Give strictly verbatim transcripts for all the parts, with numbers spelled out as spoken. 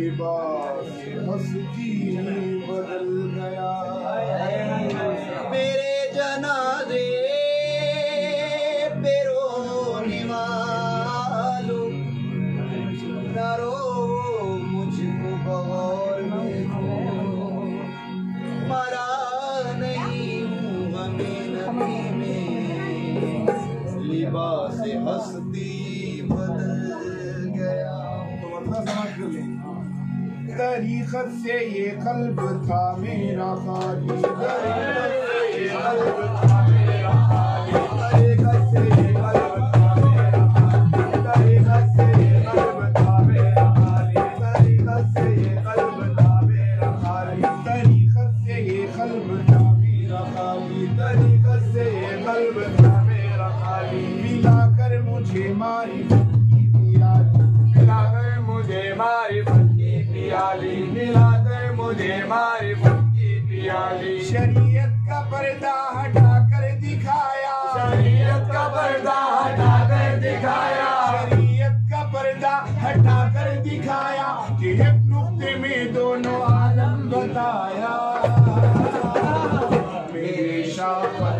लिबास हस्ती बदल गया। मेरे जनाजे पे रोने वालों न रो मुझको बगौर देखो, मरा नहीं हूँ हमें नबी में लिबास हस्ती बदल गया। तो मतलब समझ कर ले, तरीक़त से ये क़ल्ब था मेरा खाली, तरीक़त से ये क़ल्ब था मेरा खाली, तरीक़त से ये क़ल्ब था मेरा खाली, तरीक़त से ये क़ल्ब था मेरा खाली, तरीक़त से ये क़ल्ब था मेरा खाली, तरीक़त से ये क़ल्ब था मेरा खाली, तरीक़त से ये क़ल्ब था मेरा खाली। मिलाकर मुझे मारिफत की प्याली, मिलाकर मुझे मारिफत की प्याली, मिलाकर मुझे मारिफत की प्याली। शरीयत का पर्दा हटा कर दिखाया, शरीयत का पर्दा हटा कर दिखाया, शरीयत का पर्दा हटा कर दिखाया कि एक नुक्ते में दोनों आलम बताया। मेरे शाह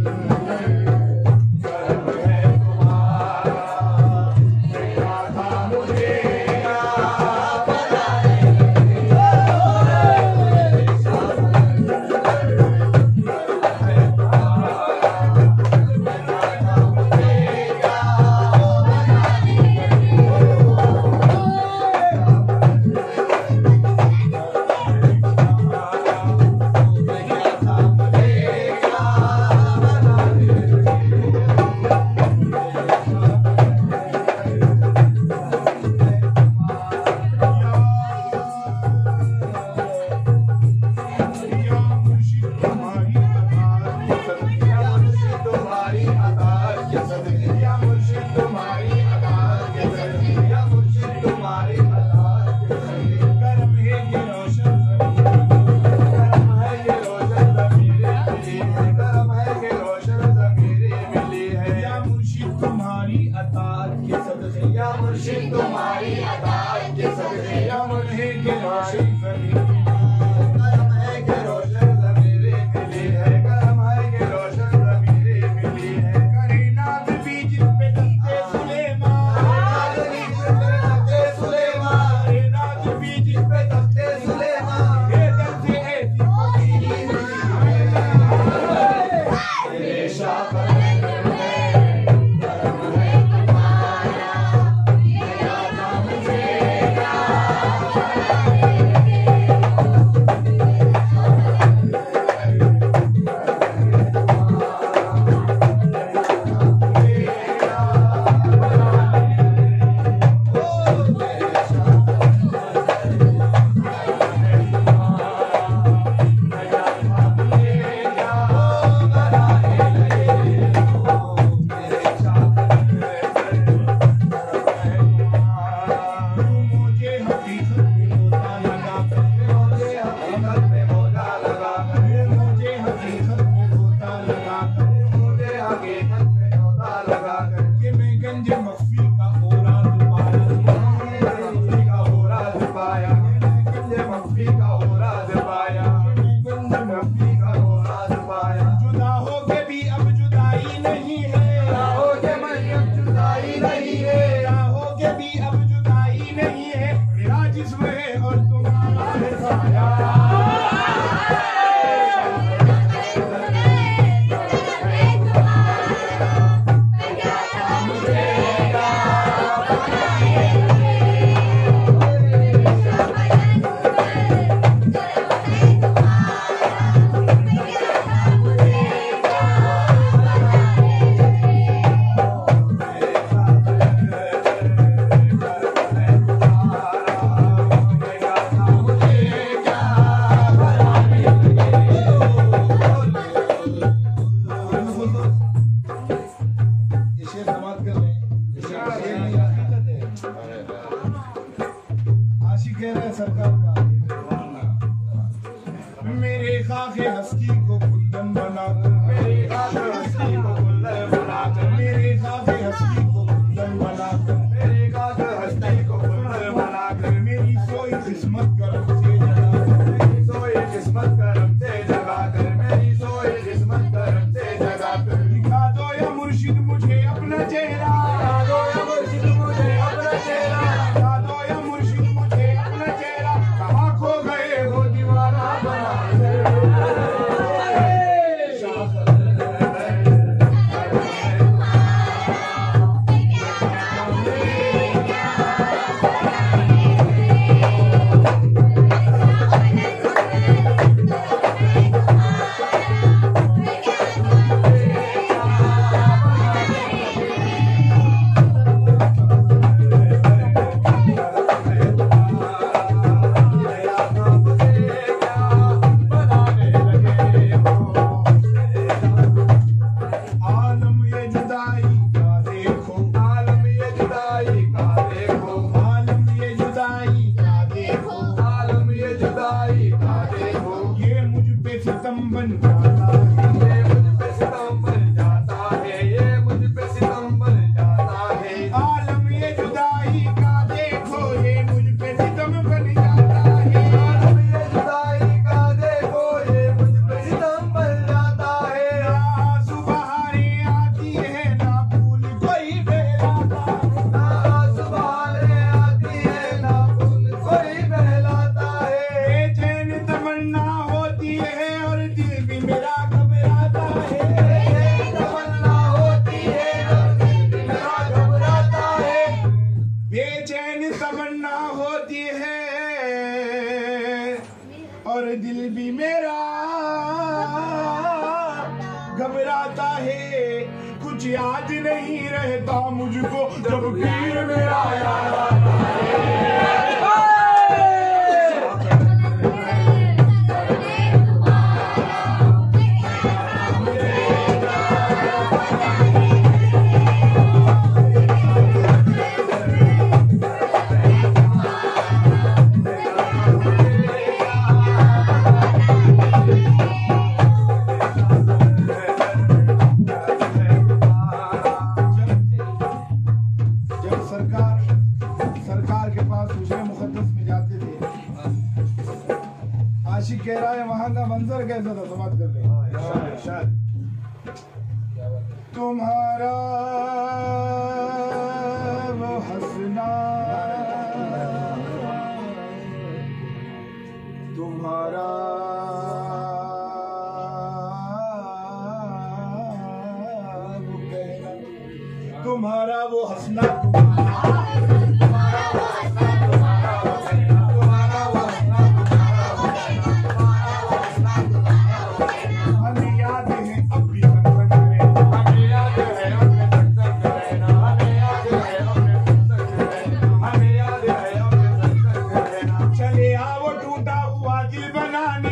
खाके हस्ती को कुंदन बना कर, मेरे खाके हस्ती को कुंदन बना कर, मेरे खाके हस्ती को कुंदन बना कर, मेरे खाके हस्ती को कुंदन बना कर, मेरी सोई किस्मत करम से जगा कर, मेरी सोई किस्मत करम से जगा कर, मेरी सोई किस्मत करम से जगा कर। दिखा दो या मुर्शिद मुझे अपना चेहरा, दिखा दो या मुर्शिद मुझे अपना चेहरा, दिखा दो या मुर्शिद मुझे अपना चेहरा। कहाँ खो गए हो दीवाना बना के। सितम बन जाता है, ये मुझ पे सितम बन जाता है, ये मुझ पे सितम बन जाता है। आलम ये जुदाई का देखो, ये मुझ पे सितम बन जाता है। आलम ये जुदाई का देखो, ये मुझ पे सितम बन जाता है। ना आंसू बहारें आती है, ना फूल कोई बहलाता, ना आंसू बहारें आती है, ना फूल कोई बहलाता है। बेचैन तमन्ना होती है और दिल भी मेरा घबराता है, तमन्ना होती है और दिल भी मेरा घबराता है। बेचैन तमन्ना होती है और दिल भी मेरा घबराता है। कुछ याद नहीं रहता मुझको जब पीर मेरा याद आता है। सरकार के पास हुस्न मुक़द्दस में जाते थे, आशिक कह रहा है वहां का मंजर कैसा था, समाप्त कर ले। तुम्हारा वो हंसना, तुम्हारा वो कहना, तुम्हारा वो हंसना, चले आओ टूटा हुआ दिल बनाने।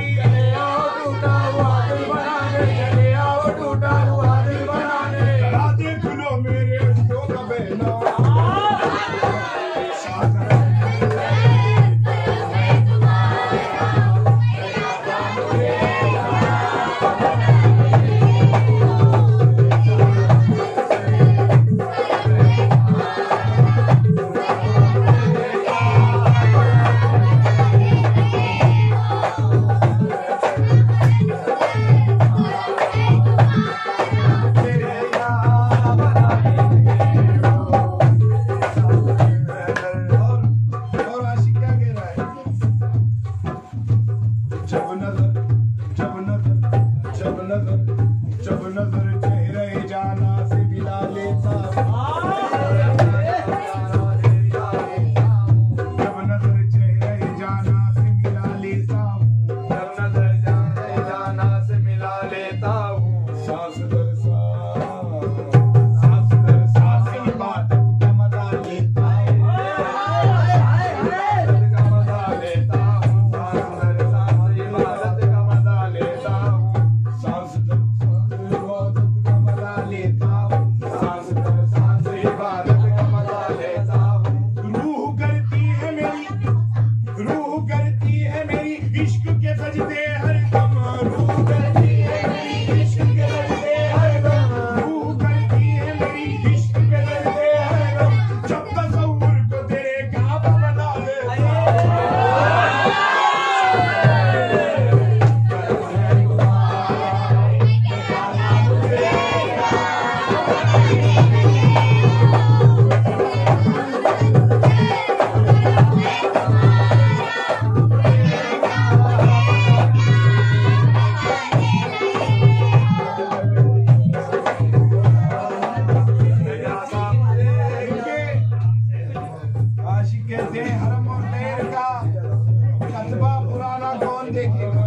देखेगा।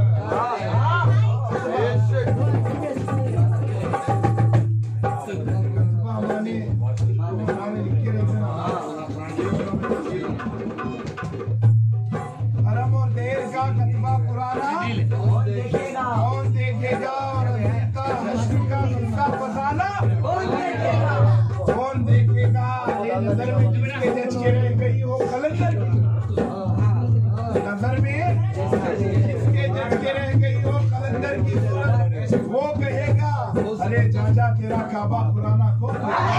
हरम और देर का कतबा पुराना कौन देखेगा और हश्र का किस्सा फसाना कौन देखेगा। नजर में जिसके जच के रह गई हो कलंदर की, नजर में जिसके जच के रह गई हो कलंदर की सूरत, वो कहेगा अरे चाचा तेरा काबा पुराना कौन।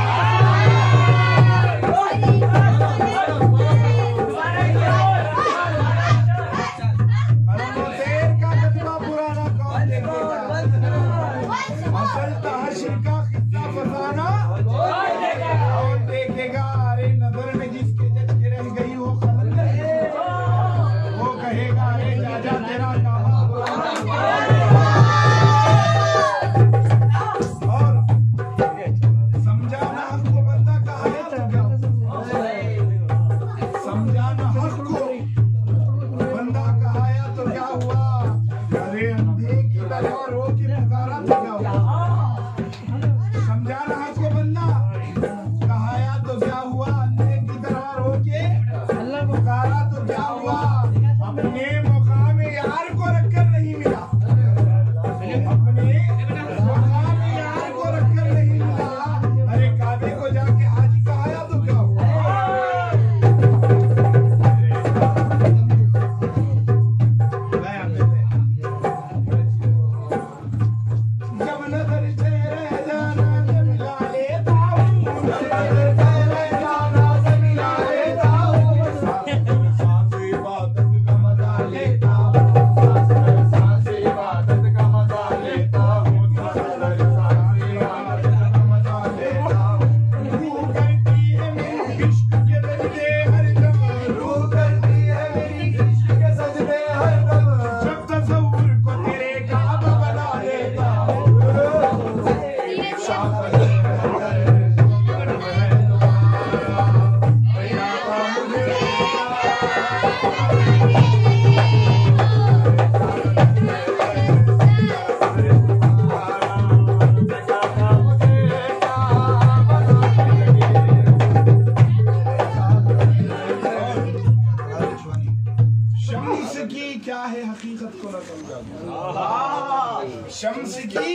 शम्स की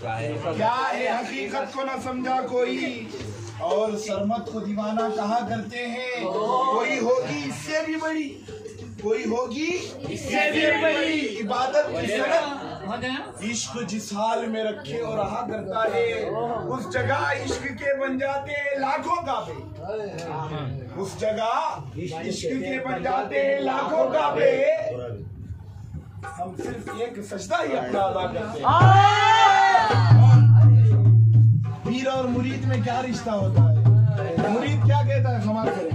क्या है हकीकत को न समझा कोई, और सरमत को दीवाना कहा करते हैं। कोई होगी इससे भी बड़ी, कोई होगी इससे भी बड़ी इबादत की सनत, इश्क जिस हाल में रखे और रहा करता है, उस जगह इश्क के बन जाते हैं लाखों काबे। उस जगह इश्क के बन जाते हैं लाखों काबे। हम सिर्फ एक सजदा ही अपना अदा करते हैं। पीर और मुरीद में क्या रिश्ता होता है? मुरीद क्या कहता है समाज करें,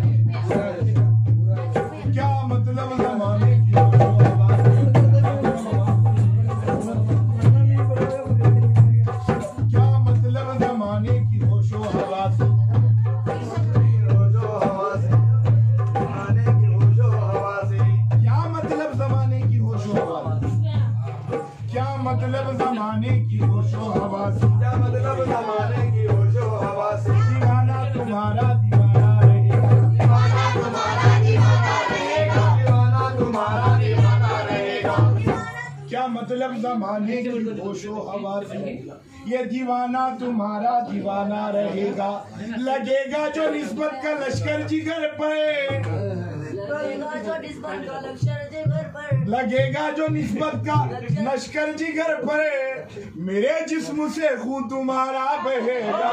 क्या मतलब जमाने की क्या मतलब जमाने की होशो हवा से, मतलब जमाने की होशो हवा से, क्या मतलब जमाने की होशो हवा से। दीवाना तुम्हारा दीवाना रहेगा, दीवाना तुम्हारा दीवाना रहेगा, दीवाना तुम्हारा दीवाना रहेगा। क्या मतलब जमाने की होशो हवा से, ये दीवाना तुम्हारा दीवाना रहेगा। लगेगा जो निस्बत का लश्कर जिगर पे, लगेगा जो निस्बत का लश्कर जिगर पर, मेरे जिस्म से खून तुम्हारा बहेगा।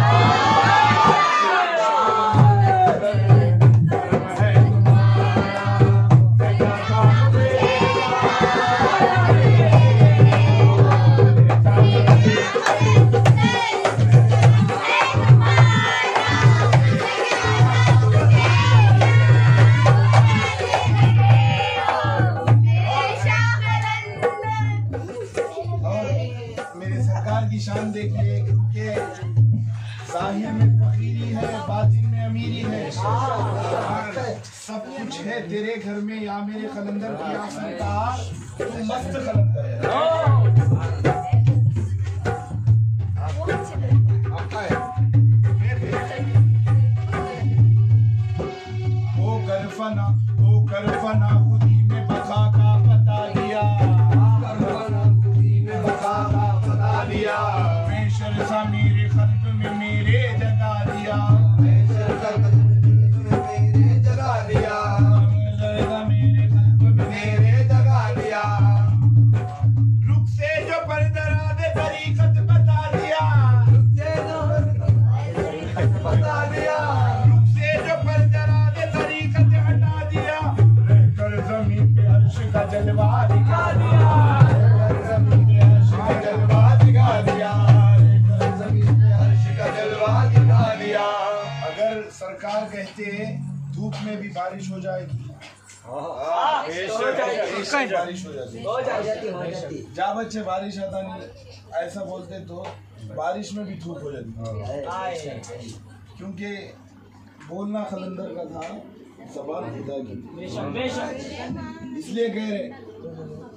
शान देखिए, क्योंकि ज़ाहिर में फकीरी है, बातिन में अमीरी है, सब कुछ है तेरे घर में या मेरे कलंदर की आसन का। तू मस्त कलंदर है। ओ करफना ओ करफना खुदी में बखा का पता दिया, करफना खुदी में बखा का पता दिया, बेशर सा मेरे कल्ब में मेरे जगा दिया, बेशर कल्ब में मेरे जगा दिया, मेरे कल्ब में मेरे जगा दिया, रुख से जो परदरा दे तरीकत बता दिया, रुख से जो तरीकत बता दिया, रुख से जो परदरा दे तरीकत हटा दिया, रहकर ज़मीन पे अर्श का जलवा दिखा दिया, रहकर ज़मीन पे अर्श का जलवा दिखा दिया, रहकर ज़मीन पे अर्श का जलवा दिखा दिया। अगर सरकार कहते धूप में भी बारिश हो जाएगी, बारिश हो जाती, हो जाती हो जाती। जा बच्चे बारिश आता नहीं ऐसा बोलते तो बारिश में भी धूप हो जाती, क्योंकि बोलना कलंदर का था, ज़बान खुदा की, इसलिए कह रहे